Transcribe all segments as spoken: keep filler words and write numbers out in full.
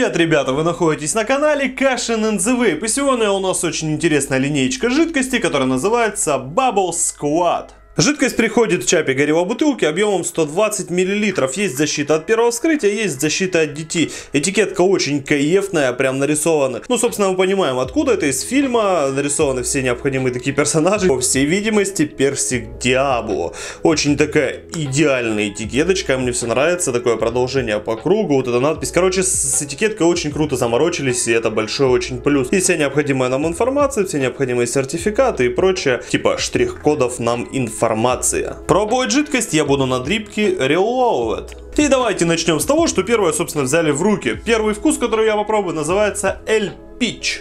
Привет, ребята! Вы находитесь на канале Кашин энд зе Vape. И сегодня у нас очень интересная линеечка жидкости, которая называется Bubble Squad. Жидкость приходит в чапе горевой бутылки объемом сто двадцать миллилитров. Есть защита от первого вскрытия, есть защита от ди ти. Этикетка очень кайфная, прям нарисована. Ну, собственно, мы понимаем, откуда это из фильма. Нарисованы все необходимые такие персонажи. По всей видимости, персик Диабло. Очень такая идеальная этикеточка, мне все нравится. Такое продолжение по кругу, вот эта надпись. Короче, с этикеткой очень круто заморочились, и это большой очень плюс. И вся необходимая нам информация, все необходимые сертификаты и прочее, типа штрих-кодов нам информация. Информация. Пробовать жидкость я буду на дрипке Reloaded. И давайте начнем с того, что первое, собственно, взяли в руки. Первый вкус, который я попробую, называется El Peach.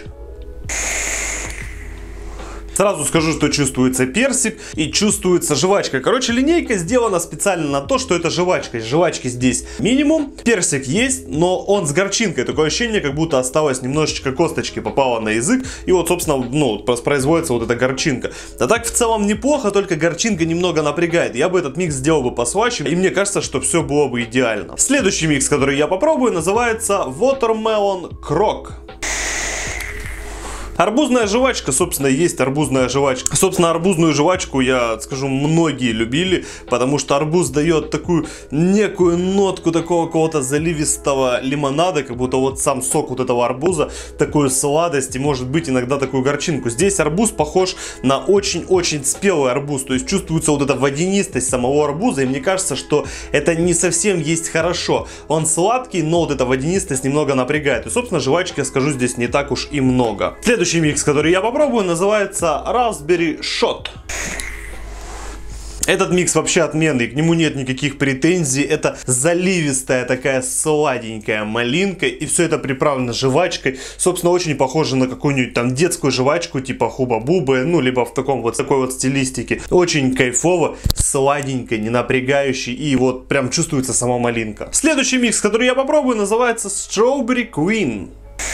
Сразу скажу, что чувствуется персик и чувствуется жвачка. Короче, линейка сделана специально на то, что это жвачка. Жвачки здесь минимум. Персик есть, но он с горчинкой. Такое ощущение, как будто осталось немножечко косточки, попало на язык. И вот, собственно, ну, производится вот эта горчинка. А так в целом неплохо, только горчинка немного напрягает. Я бы этот микс сделал бы послаще, и мне кажется, что все было бы идеально. Следующий микс, который я попробую, называется Watermelon Croc. Арбузная жвачка, собственно, есть арбузная жвачка. Собственно, арбузную жвачку, я скажу, многие любили, потому что арбуз дает такую некую нотку такого какого-то заливистого лимонада, как будто вот сам сок вот этого арбуза, такую сладость и, может быть, иногда такую горчинку. Здесь арбуз похож на очень-очень спелый арбуз, то есть чувствуется вот эта водянистость самого арбуза, и мне кажется, что это не совсем есть хорошо. Он сладкий, но вот эта водянистость немного напрягает. И, собственно, жвачки, я скажу, здесь не так уж и много. Следующий микс, который я попробую, называется Raspberry Shot. Этот микс вообще отменный, к нему нет никаких претензий. Это заливистая такая сладенькая малинка, и все это приправлено жвачкой. Собственно, очень похоже на какую-нибудь там детскую жвачку, типа хуба-бубы, ну, либо в таком вот такой вот стилистике. Очень кайфово, сладенько, не напрягающий, и вот прям чувствуется сама малинка. Следующий микс, который я попробую, называется Strawberry Queen.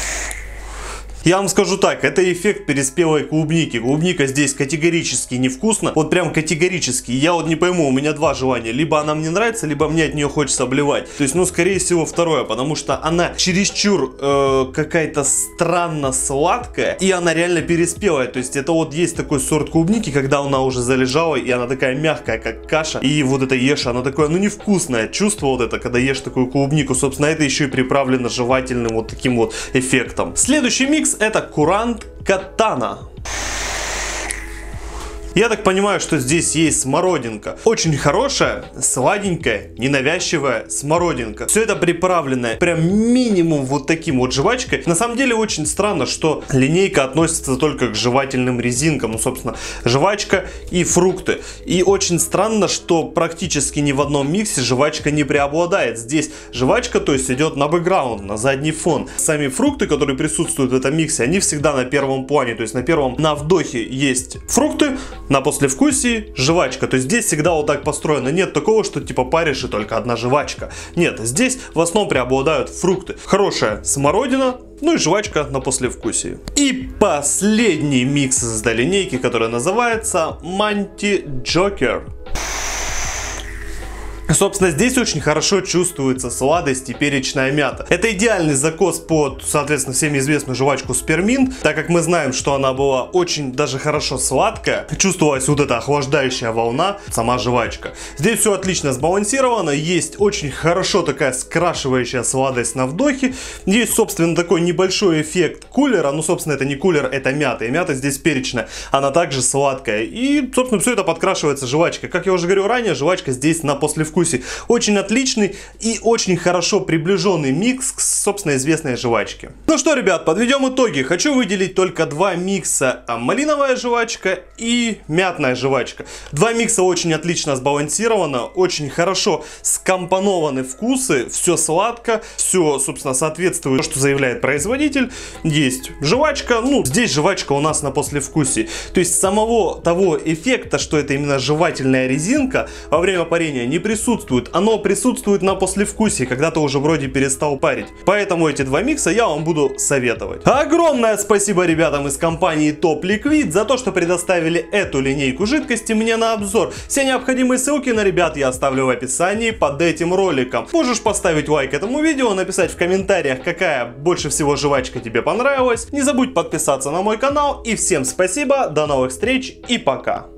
Я вам скажу так, это эффект переспелой клубники. Клубника здесь категорически невкусно. Вот прям категорически. Я вот не пойму, у меня два желания. Либо она мне нравится, либо мне от нее хочется обливать. То есть, ну, скорее всего, второе. Потому что она чересчур э, какая-то странно сладкая. И она реально переспелая. То есть, это вот есть такой сорт клубники, когда она уже залежала, и она такая мягкая, как каша. И вот это ешь, она такое, ну, невкусное чувство вот это, когда ешь такую клубнику. Собственно, это еще и приправлено жевательным вот таким вот эффектом. Следующий микс — это Курант Катана. Я так понимаю, что здесь есть смородинка. Очень хорошая, сладенькая, ненавязчивая смородинка. Все это приправленное прям минимум вот таким вот жвачкой. На самом деле очень странно, что линейка относится только к жевательным резинкам. Ну, собственно, жвачка и фрукты. И очень странно, что практически ни в одном миксе жвачка не преобладает. Здесь жвачка, то есть, идет на бэкграунд, на задний фон. Сами фрукты, которые присутствуют в этом миксе, они всегда на первом плане. То есть на первом, на вдохе есть фрукты, на послевкусии жвачка. То есть здесь всегда вот так построено. Нет такого, что типа паришь и только одна жвачка. Нет, здесь в основном преобладают фрукты. Хорошая смородина, ну и жвачка на послевкусии. И последний микс из этой линейки, который называется Манти Джокер. Собственно, здесь очень хорошо чувствуется сладость и перечная мята. Это идеальный закос под, соответственно, всем известную жвачку Spearmint, так как мы знаем, что она была очень даже хорошо сладкая. Чувствовалась вот эта охлаждающая волна, сама жвачка. Здесь все отлично сбалансировано, есть очень хорошо такая скрашивающая сладость на вдохе. Есть, собственно, такой небольшой эффект кулера, ну, собственно, это не кулер, это мята. И мята здесь перечная, она также сладкая. И, собственно, все это подкрашивается жвачкой. Как я уже говорил ранее, жвачка здесь на послевкусие. Очень отличный и очень хорошо приближенный микс к, собственно, известной жвачке. Ну что, ребят, подведем итоги. Хочу выделить только два микса: малиновая жвачка и мятная жвачка. Два микса очень отлично сбалансировано, очень хорошо скомпонованы вкусы, все сладко, все, собственно, соответствует тому, что заявляет производитель. Есть жвачка, ну, здесь жвачка у нас на послевкусии. То есть самого того эффекта, что это именно жевательная резинка, во время парения не присутствует. присутствует. Оно присутствует на послевкусии, когда ты уже вроде перестал парить. Поэтому эти два микса я вам буду советовать. Огромное спасибо ребятам из компании Top Liquid за то, что предоставили эту линейку жидкости мне на обзор. Все необходимые ссылки на ребят я оставлю в описании под этим роликом. Можешь поставить лайк этому видео, написать в комментариях, какая больше всего жвачка тебе понравилась. Не забудь подписаться на мой канал. И всем спасибо, до новых встреч и пока.